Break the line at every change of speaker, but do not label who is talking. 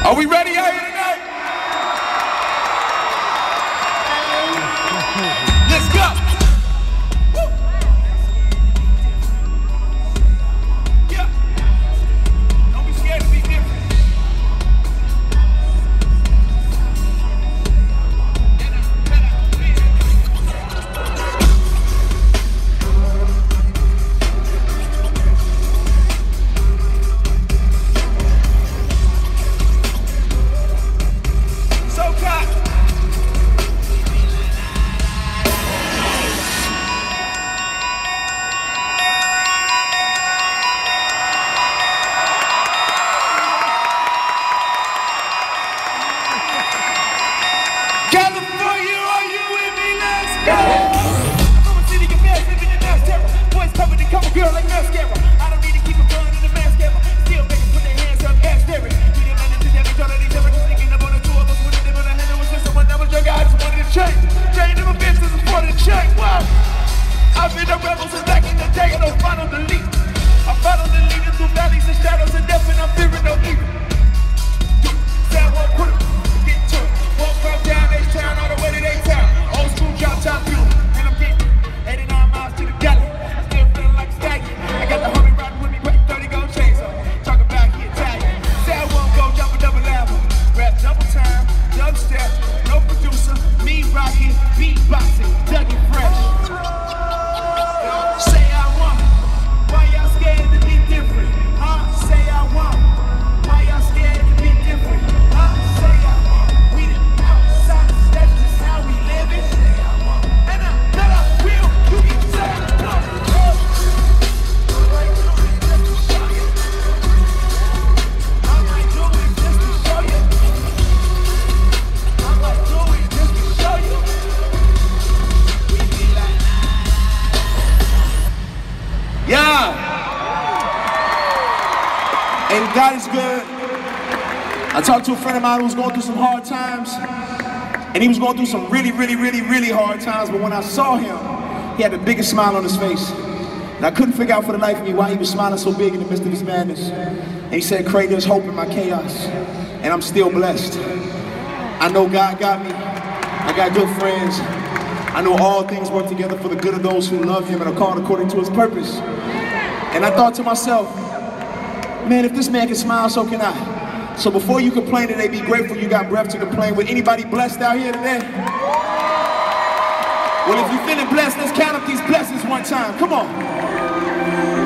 Are we ready out here tonight? Let's go. Woo. Yeah. Don't be scared to be different. Girl like mascara, I don't need to keep a gun in the mascara. Still make them put their hands up, ass staring. We didn't manage to damage all of these ever just thinking about the two of us. What they gonna handle was just someone that was your guy. I just wanted to change. Change them a bitch is part of the change. Wow. I've been a rebel since back in the day. I don't follow the lead. I follow the leader through valleys and shadows of death, and I'm fearing no evil. Sad one, put it, get to it. Walk from down H-Town all the way to H-Town. Old school drop top view, and I'm getting 89 miles to the galley. I got the homie riding with me, putting 30 gold chains on. Talk about he Italian. Say I won't go jump a double level. Rap double time, dubstep, no producer, me rocking, beatboxing, Dougie Fresh. Say I want, why y'all scared to be different? Say I want, why y'all scared to be different? Say I want, we the outsiders, that's just how we live it. Say I want, and I'm not a real, you can say I want. Yeah, and God is good. I talked to a friend of mine who was going through some hard times, and he was going through some really hard times, but when I saw him, he had the biggest smile on his face. And I couldn't figure out for the life of me why he was smiling so big in the midst of his madness. And he said, Craig, there's hope in my chaos, and I'm still blessed. I know God got me. I got good friends. I know all things work together for the good of those who love him and are called according to his purpose. And I thought to myself, man, if this man can smile, so can I. So before you complain today, be grateful you got breath to complain. With anybody blessed out here today? Well, if you're feeling blessed, let's count up these blessings one time. Come on.